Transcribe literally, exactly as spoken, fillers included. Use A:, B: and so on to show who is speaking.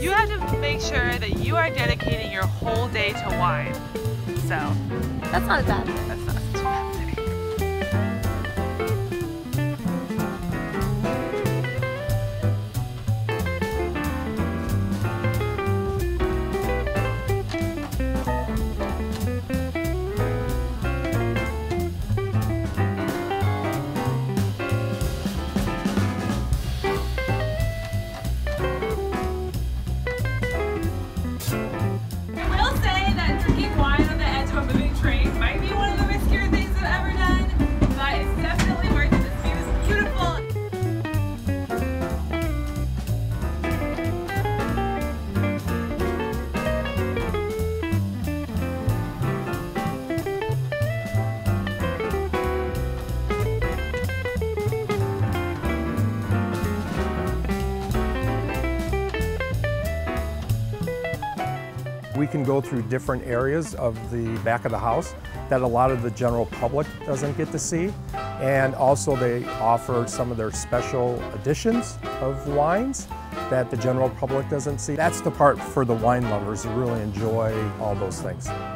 A: You have to make sure that you are dedicating your whole day to wine. So
B: That's not bad.
A: that's not too bad.
C: We can go through different areas of the back of the house that a lot of the general public doesn't get to see. And also they offer some of their special editions of wines that the general public doesn't see. That's the part for the wine lovers who really enjoy all those things.